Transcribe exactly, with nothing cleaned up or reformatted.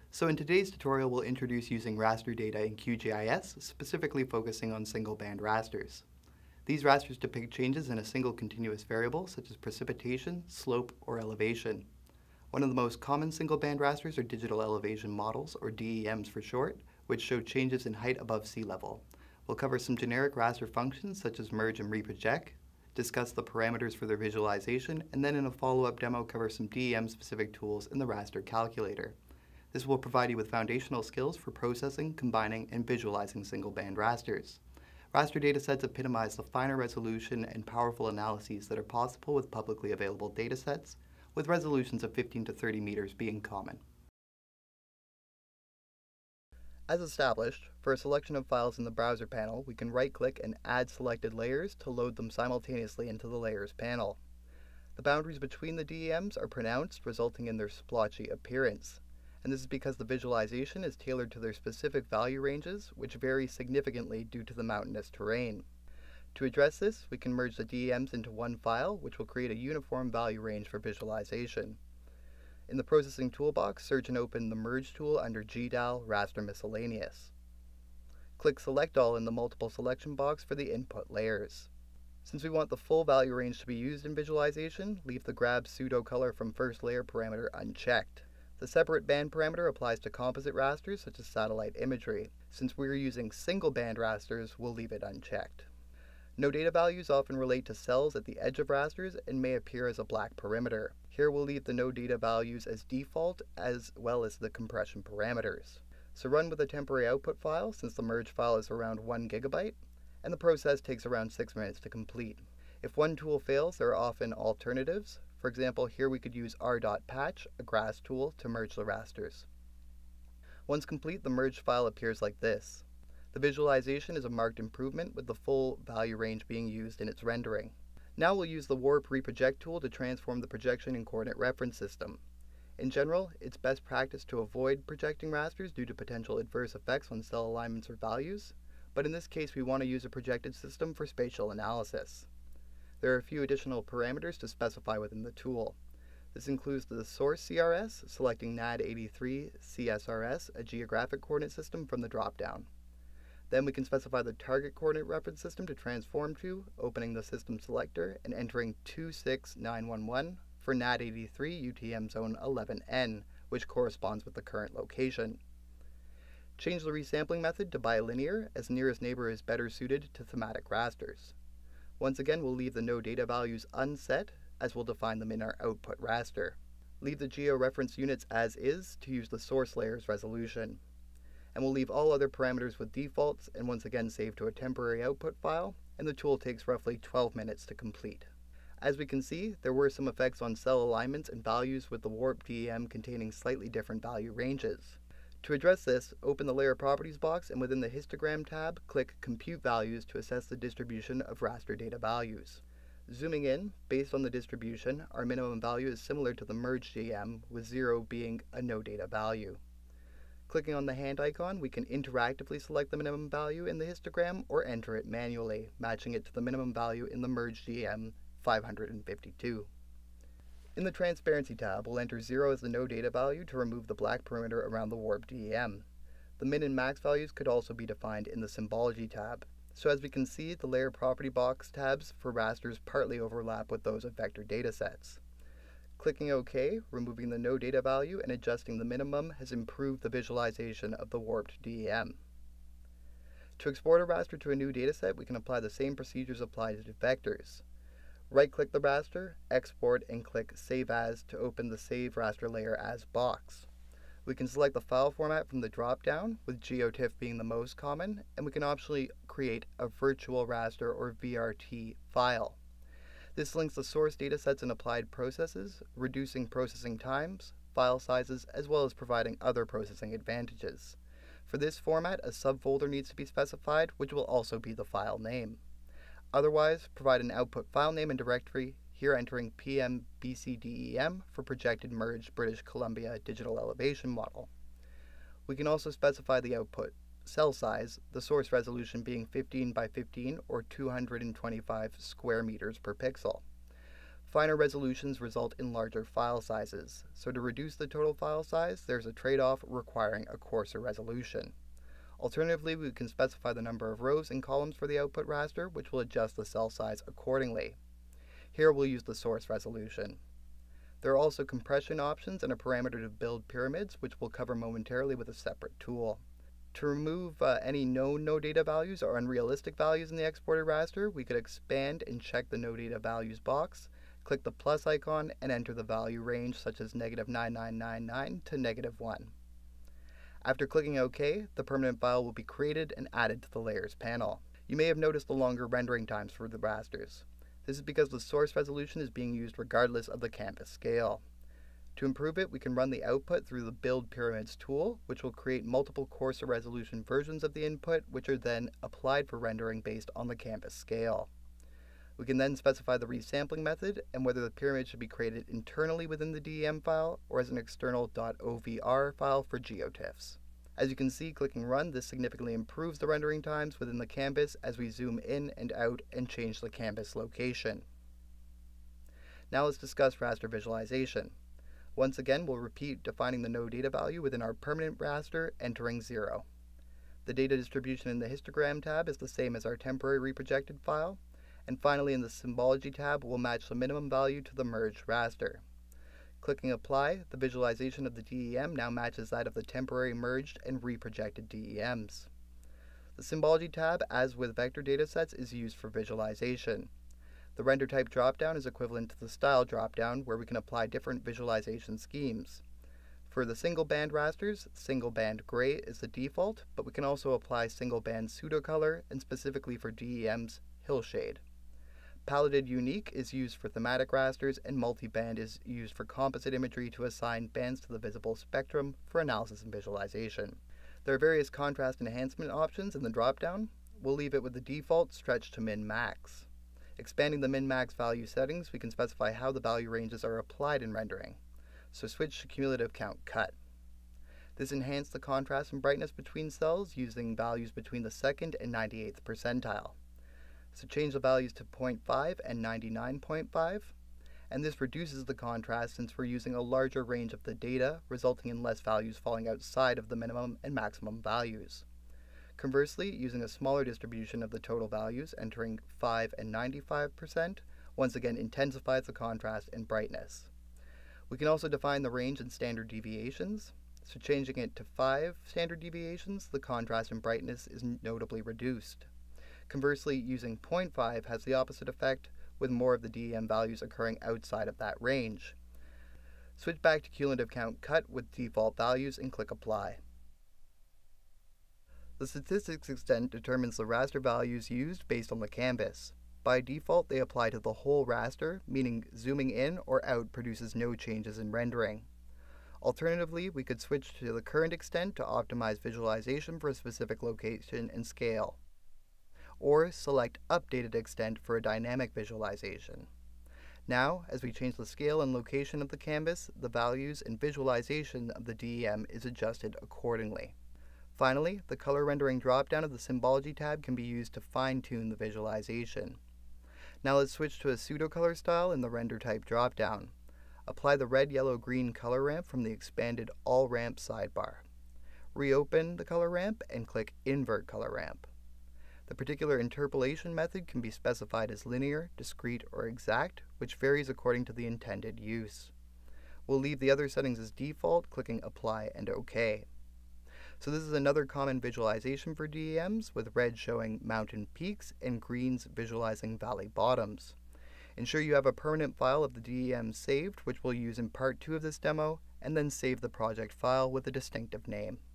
So in today's tutorial, we'll introduce using raster data in Q G I S, specifically focusing on single-band rasters. These rasters depict changes in a single continuous variable, such as precipitation, slope, or elevation. One of the most common single-band rasters are digital elevation models, or D E Ms for short, which show changes in height above sea level. We'll cover some generic raster functions, such as merge and reproject, discuss the parameters for their visualization, and then in a follow-up demo cover some D E M-specific tools in the Raster Calculator. This will provide you with foundational skills for processing, combining, and visualizing single-band rasters. Raster datasets epitomize the finer resolution and powerful analyses that are possible with publicly available datasets, with resolutions of fifteen to thirty meters being common. As established, for a selection of files in the browser panel, we can right-click and add selected layers to load them simultaneously into the Layers panel. The boundaries between the D E Ms are pronounced, resulting in their splotchy appearance. And this is because the visualization is tailored to their specific value ranges, which vary significantly due to the mountainous terrain. To address this, we can merge the D E Ms into one file, which will create a uniform value range for visualization. In the Processing toolbox, search and open the Merge tool under G D A L Raster Miscellaneous. Click Select All in the multiple selection box for the input layers. Since we want the full value range to be used in visualization, leave the Grab Pseudo-colour from First Layer parameter unchecked. The Separate Band parameter applies to composite rasters such as satellite imagery. Since we are using single-band rasters, we'll leave it unchecked. No data values often relate to cells at the edge of rasters and may appear as a black perimeter. Here we'll leave the no data values as default, as well as the compression parameters. So run with a temporary output file, since the merge file is around one gigabyte, and the process takes around six minutes to complete. If one tool fails, there are often alternatives. For example, here we could use r.patch, a grass tool, to merge the rasters. Once complete, the merged file appears like this. The visualization is a marked improvement, with the full value range being used in its rendering. Now we'll use the Warp Reproject tool to transform the projection and coordinate reference system. In general, it's best practice to avoid projecting rasters due to potential adverse effects on cell alignments or values, but in this case we want to use a projected system for spatial analysis. There are a few additional parameters to specify within the tool. This includes the source C R S, selecting N A D eighty-three C S R S, a geographic coordinate system, from the dropdown. Then we can specify the target coordinate reference system to transform to, opening the system selector and entering two six nine one one for N A D eighty-three U T M zone eleven N, which corresponds with the current location. Change the resampling method to bilinear, as nearest neighbor is better suited to thematic rasters. Once again, we'll leave the no data values unset, as we'll define them in our output raster. Leave the georeference units as is to use the source layer's resolution. And we'll leave all other parameters with defaults, and once again save to a temporary output file, and the tool takes roughly twelve minutes to complete. As we can see, there were some effects on cell alignments and values with the Warp D E M containing slightly different value ranges. To address this, open the Layer Properties box, and within the Histogram tab, click Compute Values to assess the distribution of raster data values. Zooming in, based on the distribution, our minimum value is similar to the merged D E M, with zero being a no data value. Clicking on the hand icon, we can interactively select the minimum value in the histogram or enter it manually, matching it to the minimum value in the merged D E M five hundred fifty-two. In the Transparency tab, we'll enter zero as the no data value to remove the black perimeter around the Warp D E M. The min and max values could also be defined in the Symbology tab. So as we can see, the Layer Property box tabs for rasters partly overlap with those of vector datasets. Clicking OK, removing the no data value and adjusting the minimum has improved the visualization of the warped D E M. To export a raster to a new dataset, we can apply the same procedures applied to vectors. Right-click the raster, export, and click Save As to open the Save Raster Layer As box. We can select the file format from the drop-down, with GeoTIFF being the most common, and we can optionally create a virtual raster or V R T file. This links the source datasets and applied processes, reducing processing times, file sizes, as well as providing other processing advantages. For this format, a subfolder needs to be specified, which will also be the file name. Otherwise, provide an output file name and directory, here entering P M B C D E M for projected merged British Columbia digital elevation model. We can also specify the output cell size, the source resolution being fifteen by fifteen or two hundred twenty-five square meters per pixel. Finer resolutions result in larger file sizes, so to reduce the total file size, there's a trade-off requiring a coarser resolution. Alternatively, we can specify the number of rows and columns for the output raster, which will adjust the cell size accordingly. Here we'll use the source resolution. There are also compression options and a parameter to build pyramids, which we'll cover momentarily with a separate tool. To remove uh, any known no data values or unrealistic values in the exported raster, we could expand and check the no data values box, click the plus icon, and enter the value range such as negative nine nine nine nine to negative one. After clicking OK, the permanent file will be created and added to the Layers panel. You may have noticed the longer rendering times for the rasters. This is because the source resolution is being used regardless of the canvas scale. To improve it, we can run the output through the Build Pyramids tool, which will create multiple coarser resolution versions of the input, which are then applied for rendering based on the canvas scale. We can then specify the resampling method and whether the pyramid should be created internally within the D E M file or as an external .ovr file for geotiffs. As you can see, clicking Run, this significantly improves the rendering times within the canvas as we zoom in and out and change the canvas location. Now let's discuss Raster Visualization. Once again, we'll repeat defining the no data value within our permanent raster, entering zero. The data distribution in the histogram tab is the same as our temporary reprojected file. And finally, in the Symbology tab, we'll match the minimum value to the merged raster. Clicking Apply, the visualization of the D E M now matches that of the temporary merged and reprojected D E Ms. The Symbology tab, as with vector datasets, is used for visualization. The Render Type dropdown is equivalent to the Style dropdown, where we can apply different visualization schemes. For the single band rasters, single band gray is the default, but we can also apply single band pseudo-color, and specifically for D E Ms, hillshade. Paletted unique is used for thematic rasters, and multiband is used for composite imagery to assign bands to the visible spectrum for analysis and visualization. There are various contrast enhancement options in the dropdown. We'll leave it with the default stretch to min-max. Expanding the min-max value settings, we can specify how the value ranges are applied in rendering. So switch to cumulative count cut. This enhanced the contrast and brightness between cells using values between the second and ninety-eighth percentile. So change the values to zero point five and ninety-nine point five, and this reduces the contrast since we're using a larger range of the data, resulting in less values falling outside of the minimum and maximum values. Conversely, using a smaller distribution of the total values, entering five and ninety-five percent, once again intensifies the contrast and brightness. We can also define the range and standard deviations. So changing it to five standard deviations, the contrast and brightness is notably reduced. Conversely, using zero point five has the opposite effect, with more of the D E M values occurring outside of that range. Switch back to cumulative count cut with default values and click Apply. The statistics extent determines the raster values used based on the canvas. By default, they apply to the whole raster, meaning zooming in or out produces no changes in rendering. Alternatively, we could switch to the current extent to optimize visualization for a specific location and scale, or select Updated Extent for a dynamic visualization. Now, as we change the scale and location of the canvas, the values and visualization of the D E M is adjusted accordingly. Finally, the color rendering dropdown of the Symbology tab can be used to fine-tune the visualization. Now let's switch to a pseudo-color style in the Render Type dropdown. Apply the red, yellow, green color ramp from the expanded All Ramp sidebar. Reopen the color ramp and click Invert Color Ramp. The particular interpolation method can be specified as linear, discrete, or exact, which varies according to the intended use. We'll leave the other settings as default, clicking Apply and OK. So this is another common visualization for D E Ms, with red showing mountain peaks and greens visualizing valley bottoms. Ensure you have a permanent file of the D E M saved, which we'll use in part two of this demo, and then save the project file with a distinctive name.